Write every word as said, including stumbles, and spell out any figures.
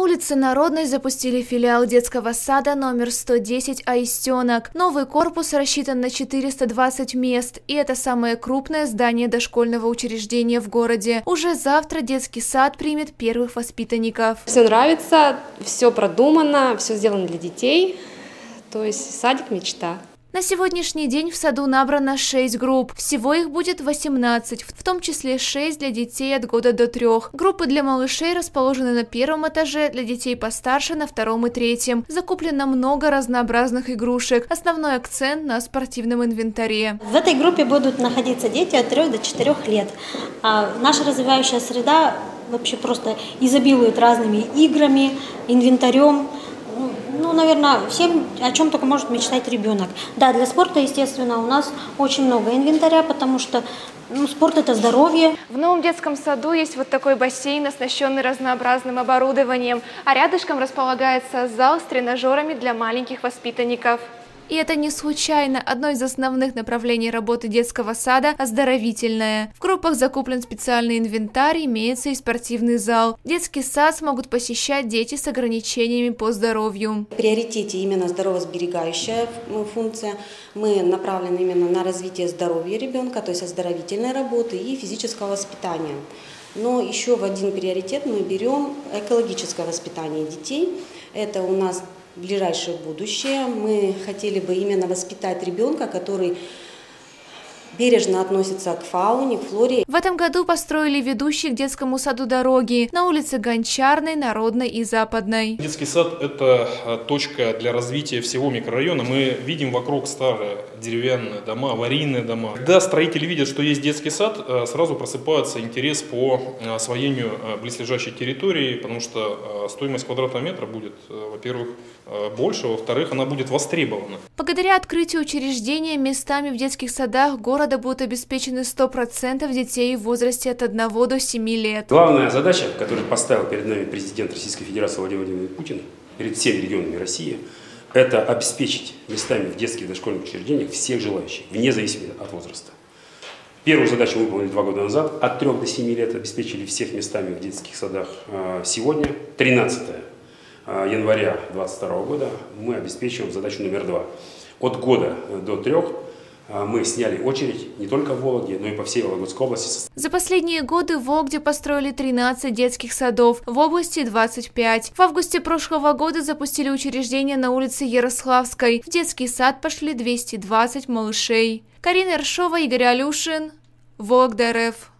улице Народной запустили филиал детского сада номер сто десять «Аистенок». Новый корпус рассчитан на четыреста двадцать мест, и это самое крупное здание дошкольного учреждения в городе. Уже завтра детский сад примет первых воспитанников. Все нравится, все продумано, все сделано для детей, то есть садик мечта. На сегодняшний день в саду набрано шесть групп. Всего их будет восемнадцать, в том числе шесть для детей от года до трех. Группы для малышей расположены на первом этаже, для детей постарше на втором и третьем. Закуплено много разнообразных игрушек. Основной акцент на спортивном инвентаре. В этой группе будут находиться дети от трёх до четырёх лет. А наша развивающая среда вообще просто изобилует разными играми, инвентарем. Ну, наверное, всем, о чем только может мечтать ребенок. Да, для спорта, естественно, у нас очень много инвентаря, потому что ну, спорт – это здоровье. В новом детском саду есть вот такой бассейн, оснащенный разнообразным оборудованием, а рядышком располагается зал с тренажерами для маленьких воспитанников. И это не случайно. Одно из основных направлений работы детского сада – оздоровительное. В группах закуплен специальный инвентарь, имеется и спортивный зал. Детский сад смогут посещать дети с ограничениями по здоровью. В приоритете именно здоровосберегающая функция. Мы направлены именно на развитие здоровья ребенка, то есть оздоровительной работы и физического воспитания. Но еще в один приоритет мы берем экологическое воспитание детей. Это у нас в ближайшее будущее. Мы хотели бы именно воспитать ребенка, который бережно относится к фауне, к флоре. В этом году построили ведущие к детскому саду дороги на улице Гончарной, Народной и Западной. Детский сад – это точка для развития всего микрорайона. Мы видим вокруг старые деревянные дома, аварийные дома. Когда строители видят, что есть детский сад, сразу просыпается интерес по освоению близлежащей территории, потому что стоимость квадратного метра будет, во-первых, больше, во-вторых, она будет востребована. Благодаря открытию учреждения местами в детских садах города будут обеспечены сто процентов детей в возрасте от одного до семи лет. Главная задача, которую поставил перед нами президент Российской Федерации Владимир Владимирович Путин, перед всеми регионами России, это обеспечить местами в детских дошкольных учреждениях всех желающих, вне зависимости от возраста. Первую задачу мы выполнили два года назад, от трёх до семи лет обеспечили всех местами в детских садах. Сегодня, тринадцатое января две тысячи двадцать второго года, мы обеспечиваем задачу номер два. От года до трех мы сняли очередь не только в Вологде, но и по всей Вологодской области. За последние годы в Вологде построили тринадцать детских садов, в области двадцать пять. В августе прошлого года запустили учреждение на улице Ярославской. В детский сад пошли двести двадцать малышей. Карина Ершова, Игорь Алюшин, Вологда РФ.